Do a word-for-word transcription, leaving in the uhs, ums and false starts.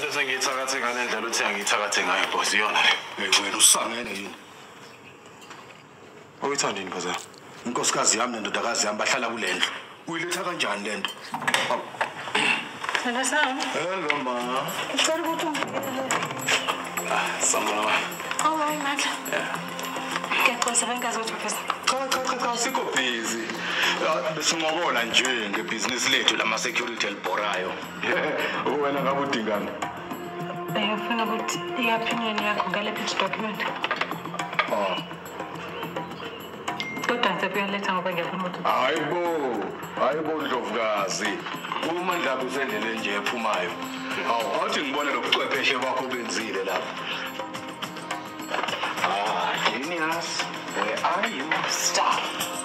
bese ngiyithakathe ngale ndlela uthi angiyithakathe ngayo boss iyona le. Hey wena usangene yini? Uyithanda yini phazana? Inkosikazi yami nendodakazi yami bahlala kule ndlu. Uyiletha kanjani le nto? Sana sana. Hello ma. Ngicela ukuthi ungibekele. Ah, samona. Oh my God. Yeah. Ngiyaqonisa bengazothi phela. Cha cha cha cha sikho busy. Besingobona nje ngebhizinisi lethu lama security elibhorayo. Wena ngabe udingani? Ngifuna ukuthi i-opinion yakho ngale pitch document. Oh. Kodwa ngizokuletha ngoba ngiyafuna ukuthi. Hayibo, hayibo Ndlovukazi. Uma ndaba usendlele nje ephumayo. Awu, athi ngibone lobuchwepheshe bakho benzile lapha. Ah, genius. Where are you? Stop.